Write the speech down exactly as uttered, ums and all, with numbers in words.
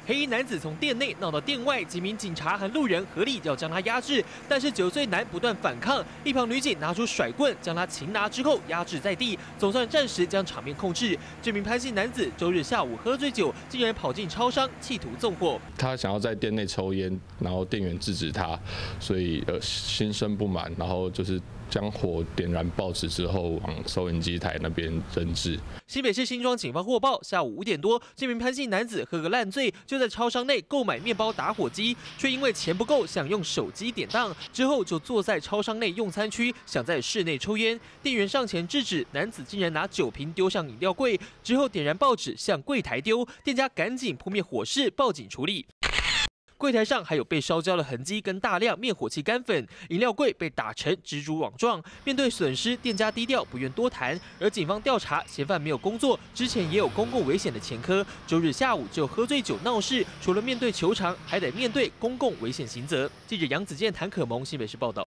黑衣男子从店内闹到店外，几名警察和路人合力要将他压制，但是九岁男不断反抗，一旁女警拿出甩棍将他擒拿之后压制在地，总算暂时将场面控制。这名潘姓男子周日下午喝醉酒，竟然跑进超商企图纵火。 他想要在店内抽烟，然后店员制止他，所以呃心生不满，然后就是将火点燃报纸之后往收银机台那边扔掷。 新北市新庄警方获报，下午五点多，这名潘姓男子喝个烂醉，就在超商内购买面包打火机，却因为钱不够，想用手机典当，之后就坐在超商内用餐区，想在室内抽烟。店员上前制止，男子竟然拿酒瓶丢向饮料柜，之后点燃报纸向柜台丢，店家赶紧扑灭火势，报警处理。柜台上还有被烧焦的痕迹跟大量灭火器干粉，饮料柜被打成蜘蛛网状。面对损失，店家低调不愿多谈。而警方调查，嫌犯没有工作，之前也有公共危险的前科。周日下午就喝醉酒闹事，除了面对求偿，还得面对公共危险刑责。记者杨子健、谭可萌新北市报道。